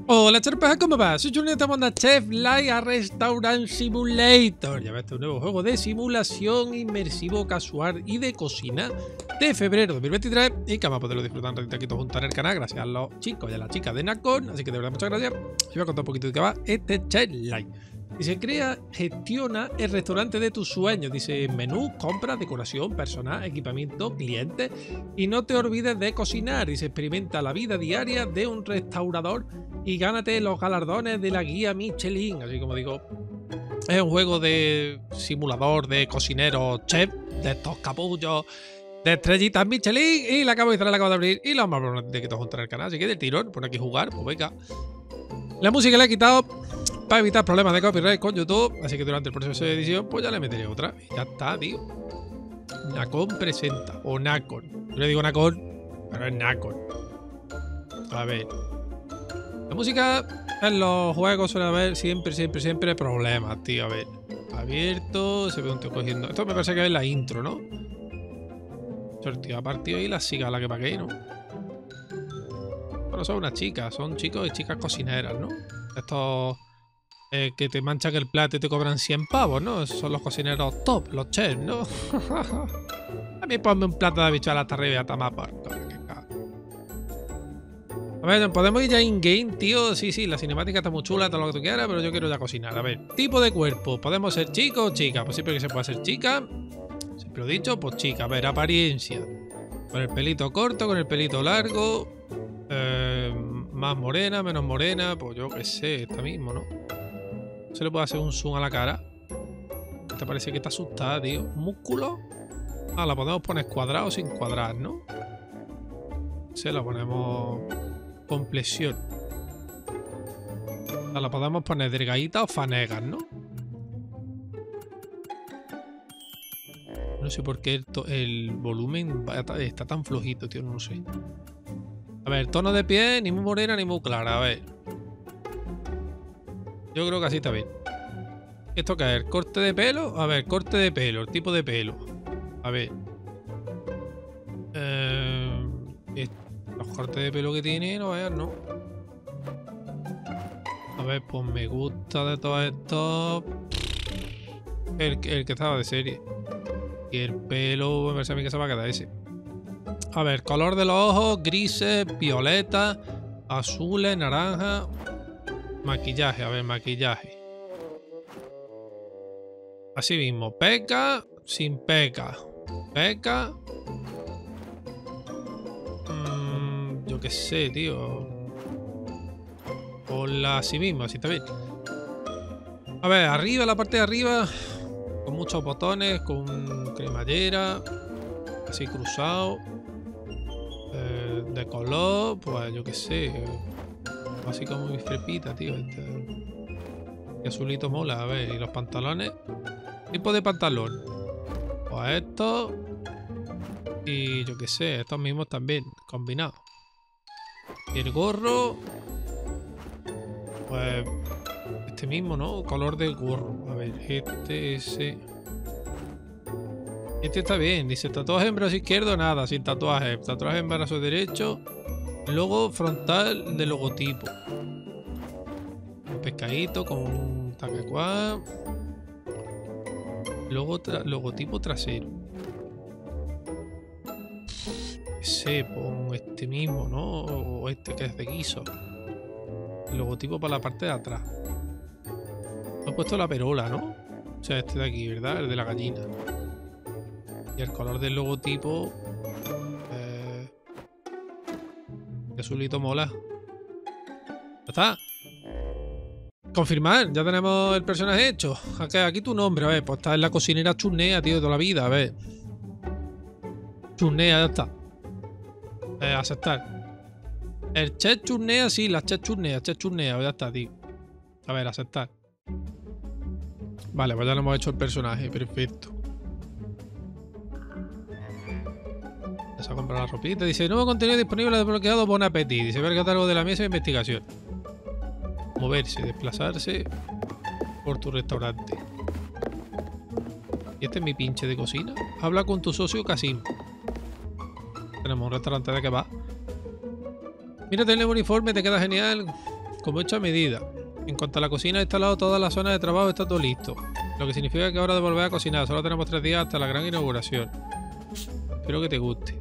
Hola charpas, ¿cómo va? Soy Julieta Monda, Chef Live a Restaurant Simulator. Ya ves, este nuevo juego de simulación inmersivo, casual y de cocina de febrero de 2023 y que vamos a poderlo disfrutar un ratito aquí todos juntos en el canal gracias a los chicos y a las chicas de Nacon. Así que de verdad muchas gracias. Os voy a contar un poquito de qué va este Chef Live. Dice, gestiona el restaurante de tus sueños. Dice, menú, compra, decoración, personal, equipamiento, clientes. Y no te olvides de cocinar. Dice, experimenta la vida diaria de un restaurador y gánate los galardones de la guía Michelin. Así como digo, es un juego de simulador de cocinero chef, de estos capullos, de estrellitas Michelin. Y la acabo de cerrar, la acabo de abrir. Y la vamos a de que te juntar el canal. Así que del tirón, por aquí jugar, pues venga. La música la he quitado para evitar problemas de copyright con YouTube, así que durante el proceso de edición pues ya le meteré otra y ya está, tío. Nacon presenta, o Nacon. Yo le digo Nacon, pero es Nacon. A ver. La música en los juegos suele haber siempre problemas, tío. A ver. Abierto, se ve un tío cogiendo. Esto me parece que es la intro, ¿no? El tío ha partido y la siga la que pagué, ¿no? Bueno, son unas chicas, son chicos y chicas cocineras, ¿no? Estos que te manchan el plato y te cobran 100 pavos, ¿no? Esos son los cocineros top, los chefs, ¿no? A mí ponme un plato de habichuelas hasta arriba y hasta más por... A ver, podemos ir ya in-game, tío. Sí, la cinemática está muy chula, todo lo que tú quieras, pero yo quiero ya cocinar. A ver, tipo de cuerpo. ¿Podemos ser chico o chica? Pues siempre que se pueda ser chica. Siempre lo he dicho, pues chica. A ver, apariencia. Con el pelito corto, con el pelito largo. Más morena, menos morena. Pues yo qué sé, esta mismo, ¿no? Se le puede hacer un zoom a la cara. Esta parece que está asustada, tío. ¿Músculo? Ah, la podemos poner cuadrada o sin cuadrar, ¿no? Se la ponemos... complexión. La podemos poner delgadita o fanegas, ¿no? No sé por qué el volumen está tan flojito, tío, no lo sé. A ver, tono de piel, ni muy morena ni muy clara, a ver. Yo creo que así está bien. ¿Esto qué es? ¿Corte de pelo? A ver, corte de pelo, el tipo de pelo. A ver. Los cortes de pelo que tiene, no veas, ¿no? A ver, pues me gusta de todo esto. El que estaba de serie. Y el pelo, me parece a mí que se va a quedar ese. A ver, color de los ojos, grises, violeta, azules, naranja. Maquillaje, a ver, maquillaje. Así mismo, peca, sin peca. Peca. Yo qué sé, tío. Hola, así mismo, así está bien. A ver, arriba, la parte de arriba, con muchos botones, con cremallera, así cruzado. De color, pues yo qué sé. Así como mi frepita, tío. Este azulito mola, a ver, y los pantalones. Tipo de pantalón. Pues estos. Y yo qué sé, estos mismos también, combinados. Y el gorro. Pues este mismo, ¿no? Color del gorro. A ver, ese. Este está bien. Dice tatuaje en brazo izquierdo, nada, sin tatuaje. Tatuaje en brazo derecho. Logo frontal de logotipo. Un pescadito con un taquecuá. Logotipo trasero. Ese, pon este mismo, ¿no? O este que es de guiso. El logotipo para la parte de atrás. He puesto la perola, ¿no? O sea, este de aquí, ¿verdad? El de la gallina. Y el color del logotipo... de azulito mola. Ya está. Confirmar, ya tenemos el personaje hecho. Aquí tu nombre, a ver, pues está en la cocinera Churnea, tío, de toda la vida, a ver. Churnea, ya está. Aceptar. El chef Churnea, sí, la chef Churnea, ya está, tío. A ver, aceptar. Vale, pues ya lo hemos hecho el personaje, perfecto. Ya se ha comprado la ropita. Dice, nuevo contenido disponible desbloqueado, bon appetit. Dice, ver catálogo de la mesa de investigación. Moverse, desplazarse por tu restaurante. Y este es mi pinche de cocina. Habla con tu socio Casim. Tenemos un restaurante de kebab. Mírate el uniforme, te queda genial. como hecho a medida. En cuanto a la cocina, he instalado toda la zona de trabajo, está todo listo. Lo que significa que ahora de volver a cocinar. Solo tenemos 3 días hasta la gran inauguración. Espero que te guste.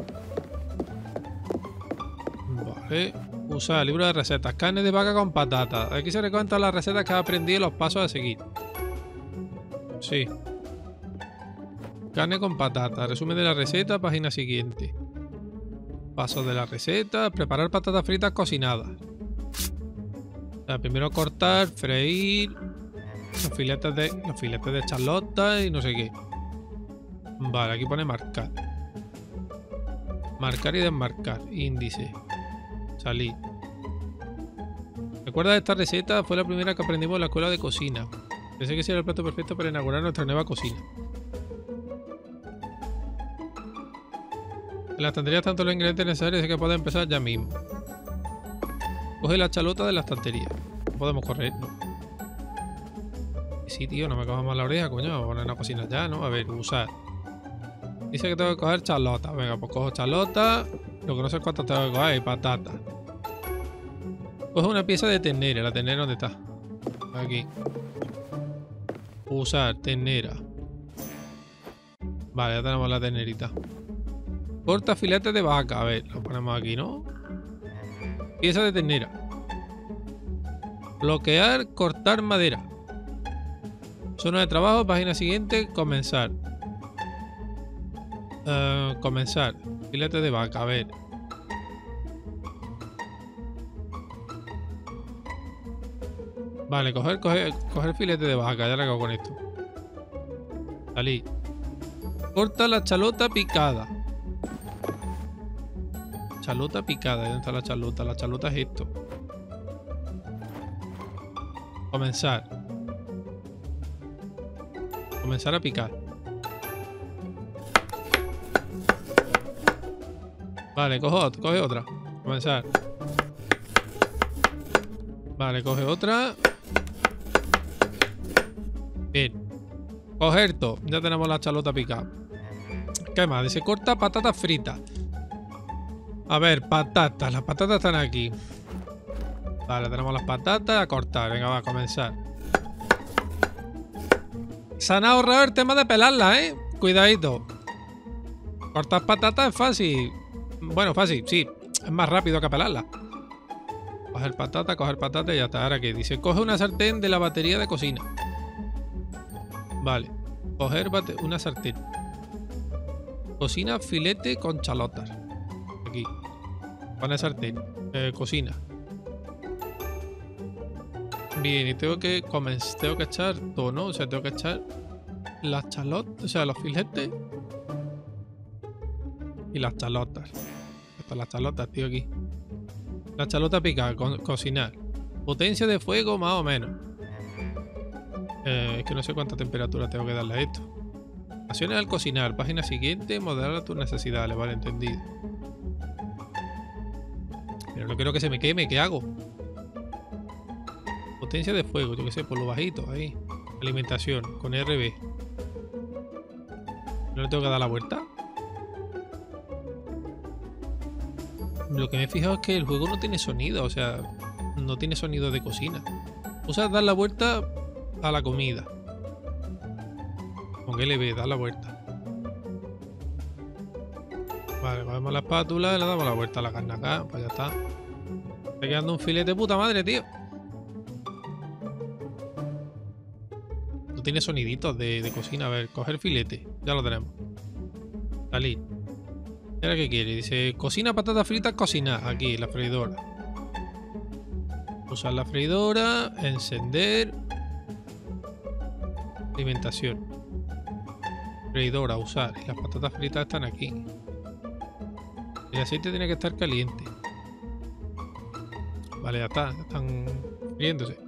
Vale. Usar libro de recetas. Carne de vaca con patatas. Aquí se recogen todas las recetas que has aprendido y los pasos a seguir. Sí. Carne con patatas. Resumen de la receta, página siguiente. Pasos de la receta. Preparar patatas fritas cocinadas. O sea, primero cortar, freír los filetes de charlotta y no sé qué. Vale, aquí pone marcar. Marcar y desmarcar. Índice. Salir. ¿Recuerdas esta receta? Fue la primera que aprendimos en la escuela de cocina. Pensé que sería el plato perfecto para inaugurar nuestra nueva cocina. En la estantería están todos los ingredientes necesarios, así que puedes empezar ya mismo. Coge la chalota de la estantería. No podemos correr, ¿no? Sí, tío, no me cojas más la oreja, coño. Vamos a poner una cocina ya, ¿no? A ver, usar. Dice que tengo que coger charlota. Venga, pues cojo charlota. Lo que no sé cuánto tengo que coger. Y patata. Coge una pieza de ternera. ¿La ternera dónde está? Aquí. Usar ternera. Vale, ya tenemos la ternerita. Corta filetes de vaca. A ver, lo ponemos aquí, ¿no? Pieza de ternera. Bloquear, cortar madera. Zona de trabajo, página siguiente, comenzar. Comenzar. Filete de vaca, a ver. Vale, coger filete de vaca, ya la cago con esto. Salí. Corta la chalota picada. Chalota picada, ¿dónde está la chalota? La chalota es esto. Comenzar. Comenzar a picar. Vale, coge otra. Comenzar. Vale, coge otra. Bien. Coger todo. Ya tenemos la chalota picada. ¿Qué más? Dice corta patatas fritas. A ver, patatas. Las patatas están aquí. Vale, tenemos las patatas a cortar. Venga, va a comenzar. Se han ahorrado el tema de pelarlas, ¿eh? Cuidadito. Cortar patatas es fácil. Bueno, fácil, sí. Es más rápido que pelarlas. Coger patata y ya está. Ahora que dice, coge una sartén de la batería de cocina. Vale. Coger una sartén. Cocina filete con chalotas. Aquí. Pone sartén. Cocina. Bien, y tengo que echar todo, ¿no? O sea, tengo que echar las chalotas, o sea, los filetes y las chalotas. Estas las chalotas, tío, aquí. La chalota picada, cocinar. Potencia de fuego, más o menos. Es que no sé cuánta temperatura tengo que darle a esto. Acciones al cocinar. Página siguiente, modelar tus necesidades. Vale, entendido. Pero no quiero que se me queme, ¿qué hago? Potencia de fuego, yo que sé, por lo bajito, ahí. Alimentación, con RB. ¿No le tengo que dar la vuelta? Lo que me he fijado es que el juego no tiene sonido, o sea, no tiene sonido de cocina. Usa dar la vuelta a la comida. Con LB, dar la vuelta. Vale, cogemos la espátula y le damos la vuelta a la carne acá, pues ya está. Está quedando un filete de puta madre, tío. No tiene soniditos de cocina. A ver, coger filete. Ya lo tenemos. Salir. ¿Y ahora qué quiere? Dice, cocina patatas fritas, cocinar. Aquí, la freidora. Usar la freidora. Encender. Alimentación. Freidora, usar. Y las patatas fritas están aquí. El aceite tiene que estar caliente. Vale, ya está. Están friéndose.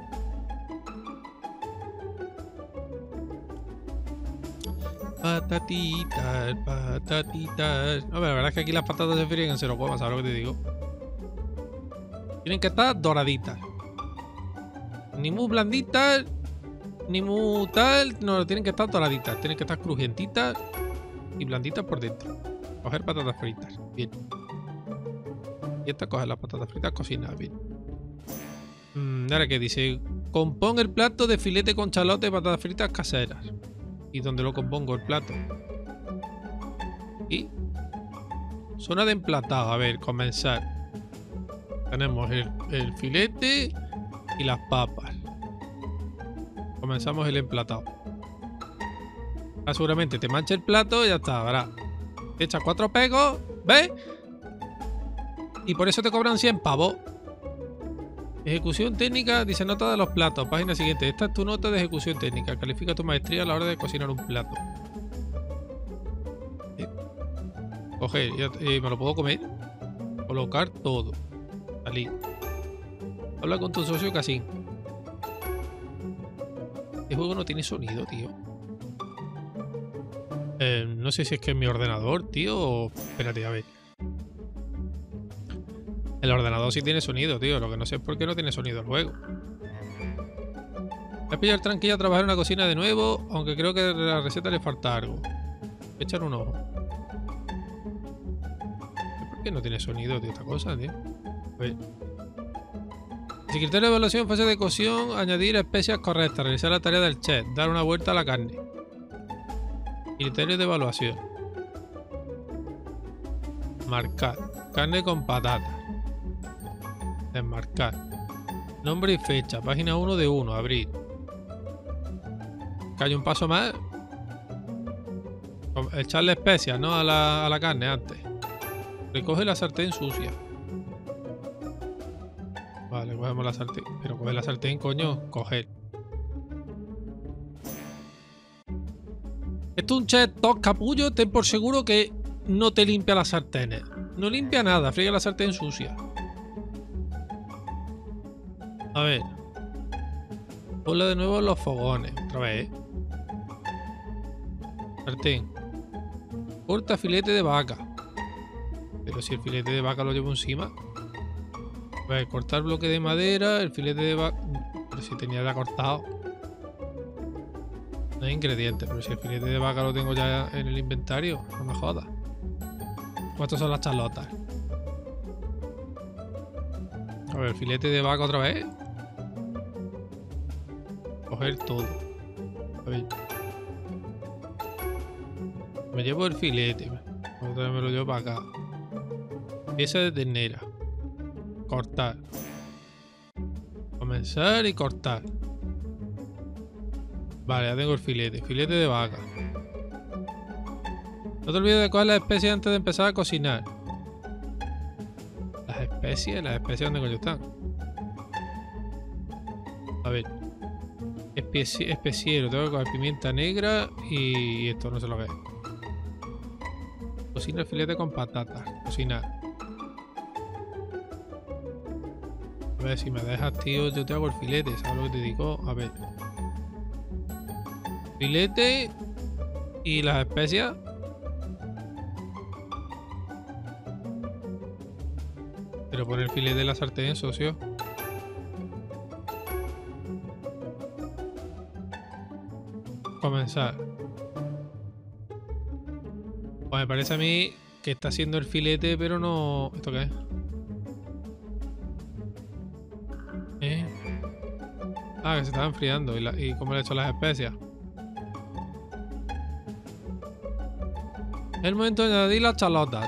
Patatitas, patatitas. No, pero la verdad es que aquí las patatas se fríen en cero coma, ¿sabes lo que te digo? Tienen que estar doraditas. Ni muy blanditas, ni muy tal. No, tienen que estar doraditas. Tienen que estar crujientitas y blanditas por dentro. Coger patatas fritas. Bien. Y esta coger las patatas fritas, cocinar. Bien. Ahora que dice, compón el plato de filete con chalote y patatas fritas caseras. ¿Y dónde lo compongo el plato? Y zona de emplatado. A ver, comenzar. Tenemos el filete y las papas. Comenzamos el emplatado. Seguramente te mancha el plato y ya está, ¿verdad? Te echas 4 pegos, ¿ves? Y por eso te cobran 100 pavos. Ejecución técnica, dice nota de los platos. Página siguiente. Esta es tu nota de ejecución técnica. Califica tu maestría a la hora de cocinar un plato. Coger, me lo puedo comer. Colocar todo. Salir. Habla con tu socio Casín. Este juego no tiene sonido, tío. No sé si es que es mi ordenador, tío, o... Espérate, a ver. El ordenador sí tiene sonido, tío. Lo que no sé es por qué no tiene sonido el juego. Voy a pillar tranquilo a trabajar en una cocina de nuevo, aunque creo que a la receta le falta algo. Voy a echar un ojo. ¿Por qué no tiene sonido, tío, esta cosa, tío? A ver. Secretario de evaluación, fase de cocción, añadir especias correctas, realizar la tarea del chef, dar una vuelta a la carne. Criterios de evaluación. Marcar. Carne con patata. Desmarcar. Nombre y fecha. Página 1 de 1. Abrir. Que hay un paso más. Echarle especias, ¿no? A la carne antes. Recoge la sartén sucia. Vale, cogemos la sartén. Pero coger la sartén, coño. Coger. Esto es un chef top capullo. Ten por seguro que no te limpia las sartenes. No limpia nada. Friega la sartén sucia. A ver. Ponla de nuevo en los fogones. Otra vez. Sartén. Corta filete de vaca. Pero si el filete de vaca lo llevo encima. A ver, cortar bloque de madera. El filete de vaca. Pero si tenía ya cortado. No hay ingredientes. Pero si el filete de vaca lo tengo ya en el inventario. No me jodas. ¿Cuántas son las chalotas? A ver, filete de vaca otra vez. Coger todo. A ver. Me llevo el filete. Otra vez me lo llevo para acá. Pieza de ternera. Cortar. Comenzar y cortar. Vale, ya tengo el filete. Filete de vaca. No te olvides de coger las especies antes de empezar a cocinar. ¿Las especies? ¿Las especies dónde coño están? A ver. Especiero. Tengo que coger pimienta negra y esto no sé lo que es. Cocina el filete con patatas. Cocinar. A ver, si me dejas, tío, yo te hago el filete. ¿Sabes lo que te digo? A ver. Filete y las especias. Pero pon el filete de la sartén, socio. Comenzar. Pues me parece a mí que está haciendo el filete, pero no... ¿Esto qué es? Ah, que se estaba enfriando. ¿Y cómo le he hecho las especias? Es el momento de añadir las chalotas.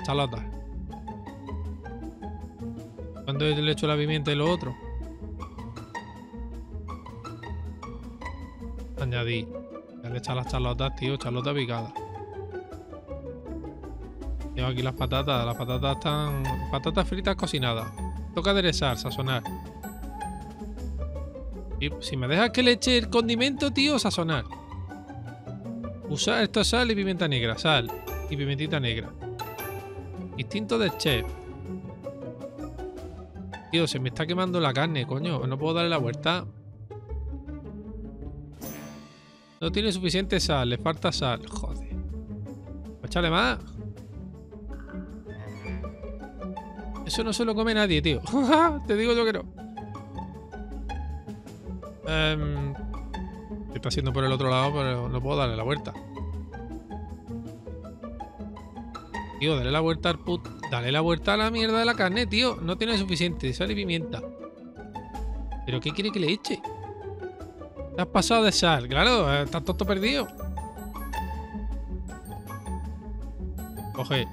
Cuando le echo la pimienta y lo otro. Añadir. Ya le he echado las chalotas, tío. Chalota picada. Tengo aquí las patatas. Las patatas están... Patatas fritas cocinadas. Toca aderezar, sazonar. Y si me dejas que le eche el condimento, tío, sazonar. Usar esto es sal y pimienta negra. Sal y pimentita negra. Instinto del chef. Tío, se me está quemando la carne, coño. No puedo darle la vuelta. No tiene suficiente sal. Le falta sal. Joder. Échale más. Eso no se lo come nadie, tío. Te digo yo que no. Está haciendo por el otro lado, pero no puedo darle la vuelta. Tío, dale la vuelta al Dale la vuelta a la mierda de la carne, tío. No tiene suficiente sal y pimienta. ¿Pero qué quiere que le eche? Te has pasado de sal, claro, estás tonto perdido. Coge.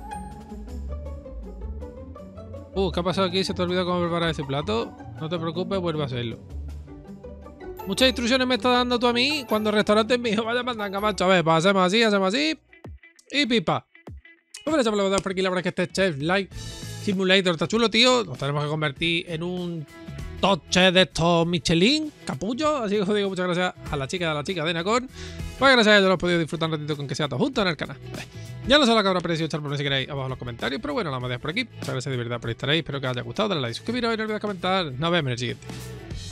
¿Qué ha pasado aquí? ¿Se te ha olvidado cómo preparar ese plato? No te preocupes, vuelve a hacerlo. Muchas instrucciones me estás dando tú a mí cuando el restaurante es mío. Vaya mandanga, macho. A ver, pues hacemos así. Y pipa. Bueno, ya me lo voy a dar por aquí. La verdad es que este Chef Light Simulator está chulo, tío. Nos tenemos que convertir en un top chef de estos Michelin, capullo. Así que os digo muchas gracias a la chica de Nacon. Pues gracias a ellos lo he podido disfrutar un ratito con que sea todo junto en el canal. Ya no sé lo que habrá parecido echar por si queréis abajo en los comentarios. Pero bueno, la vamos a dejar por aquí. Muchas gracias de verdad por estar ahí. Espero que os haya gustado. Dale like, suscribiros y no olvidéis comentar. Nos vemos en el siguiente.